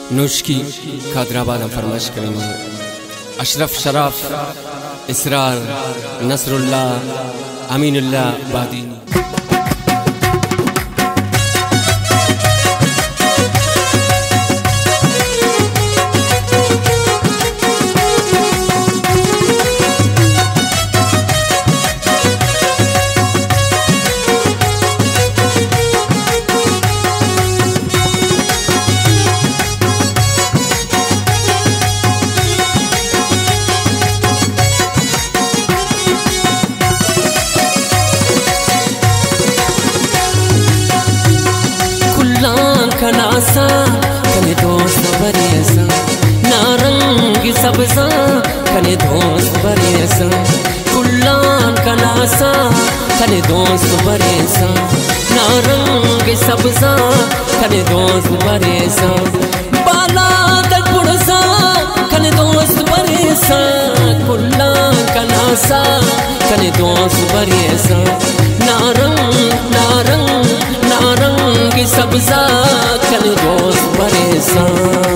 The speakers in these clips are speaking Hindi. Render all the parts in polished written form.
नोशकी कादराबाद हम फरमाइश करेंगे। अशरफ शराफ इसरार नसरुल्लाह अमीनुल्लाह बादीनी। कनासा कने दोस्त बरेसा नारंगी सब्जा कने दोस्त बरेसा कुल्लान कनासा कने दोस्त बरेसा नारंगी सब्जा कने दोस्त बरेसा बाला तक पुरसा कने दोस्त बरेसा कुल्लान कनासा कने दोस्त बरेसा नारंग नारंगी सब्जा कने दोस्त बरेसा।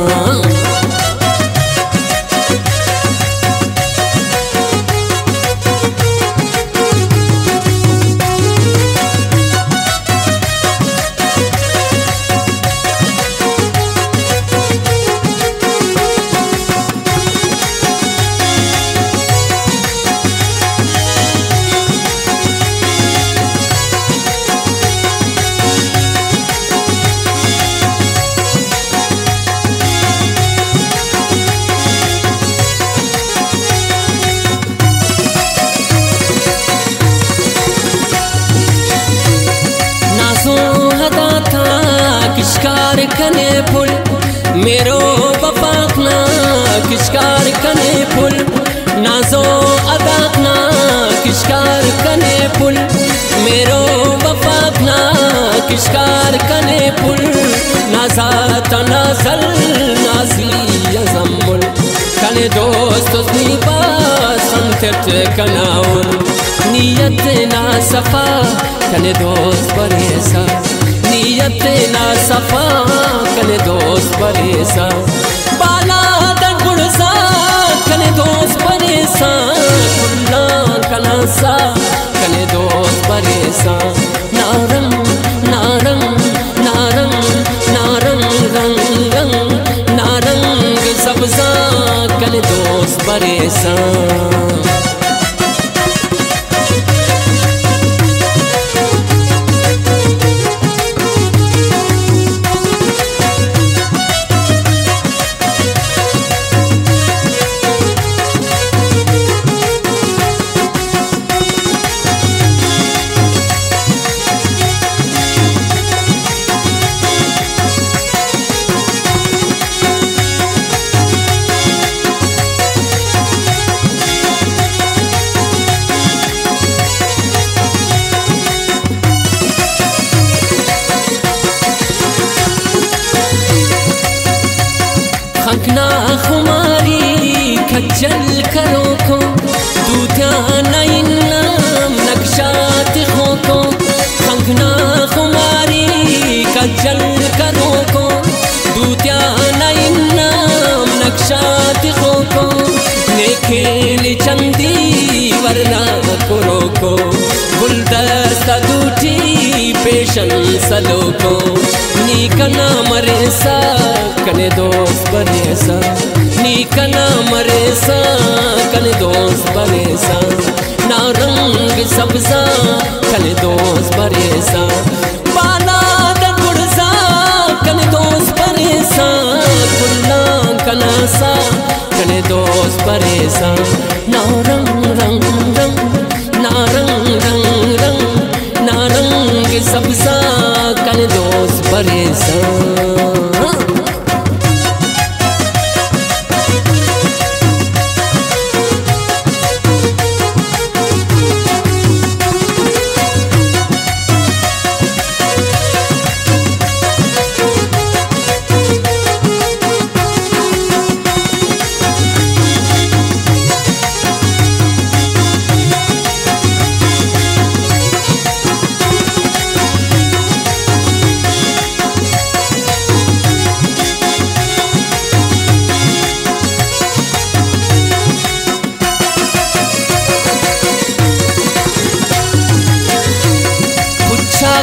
किशकार कने फुल मेरो बपाकना किशकार कने फुल नाजो अदाकना किशकार कने फुल मेरो बपाकना किशकार कने फुल नाजा तनाजल नाजी यजमुल कने दोस्त नी संत कनाउल नियत ना सफा कने दोस्त बरेसा नियत ना सफा कने दोस्त बरेसा बाला दंगुड़सा कने दोस्त बरेसा कुल्ला कनासा कने दोस्त बरेसा नारंग नारंग नारंग नारंग रंग रंग नारंग सब्जा कने दोस्त बरेसा। खंकना खुमारी खज्जल करो को दूधिया नई नाम नक्शात खो को खंकना खुमारी खज्जल करो को दूधिया नई नाम नक्शात खो को नेखेल चंदी वरना करो को गुलदस्ता दूठी पेशन सलो को नीकना मरेसा कने दोस्त बरेसा नीकना मरेसा कने दोस्त बरेसा नारंग सब्जा कने दोस्त बरेसा बाला दंगुड़सा कने दोस्त बरेसा कुल्ला कनासा कने दोस्त बरेसा नारंग रंग रंग नारंग रंग रंग नारंग सब्जा कने दोस्त बरेसा।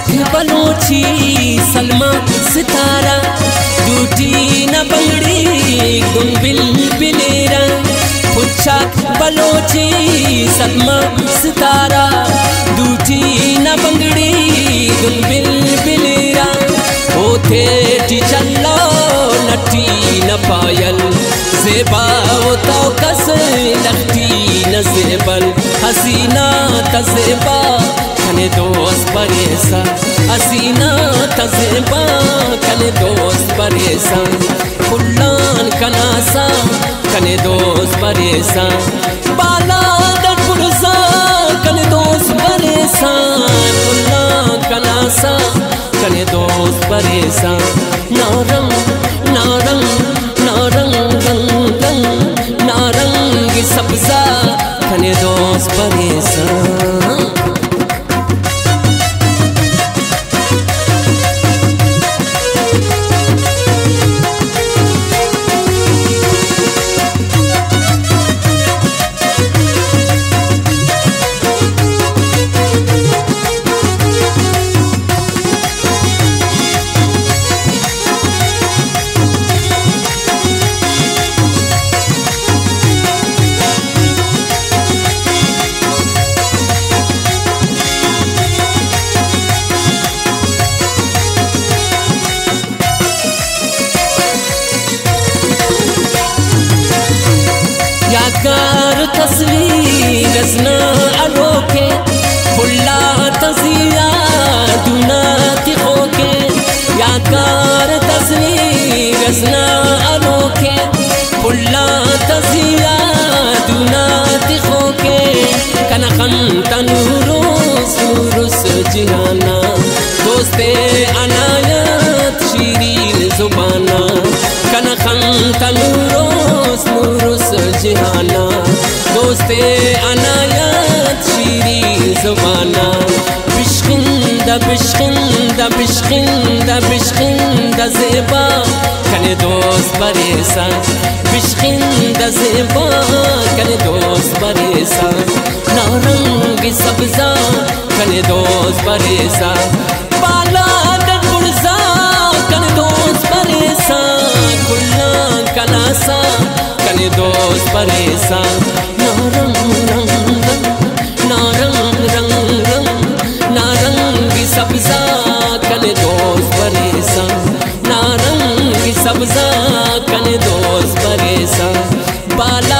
पुंचाक बलोची सलमा सितारा दूटी न बंगड़ी गुंबिल बिलेरा पुंचाक बलोची सलमा सितारा दूटी न बंगड़ी गुंबिल बिलेरा ओथे टी चल्लो नटी न पायल ज़ेबा वो तो कस लगती न ज़ेबल हसीना तज़ेबा कने दोस्त परेसा हसीना तज़ेबा कने दोस्त परेसा फुल्लान कनासा कने दोस्त परेसा बाला दर पुरसा कने दोस्त परेसा फुल्लान कनासा कने दोस्त परेसा नारंग नारंग नारंग रंग रंग नारंगी सब्जा कने दोस्त परेसा याकार तस्वीर रजना अरोके फुल्ला तजिया दुना तिखोके याकार तस्वीर रजना अरोके फुल्ला तजिया दुना तिखोके कनखन तनुरुस नूरुस जिहाना दोस्ते अनायत शीरीन जुबाना कनखन तनुरुस नूरुस जिहाना दोस्ते अनायत शीरी ज़ुबाना बिश्किंदा बिश्किंदा बिश्किंदा बिश्किंदा ज़ेबा कने दोस्त परेसा बिश्किंदा ज़ेबा कने दोस्त परेसा नारंगी सब्जा कने दोस्त परेसा बाला दर पुरसा कने दोस्त परेसा गुल्ला कनासा कने दोस्त परेसा नारंग रंग रंग नारंग रंग रंग नारंगी सब्जा कने दोस्त परेसा नारंगी सब्जा कने दोस्त परेसा बाला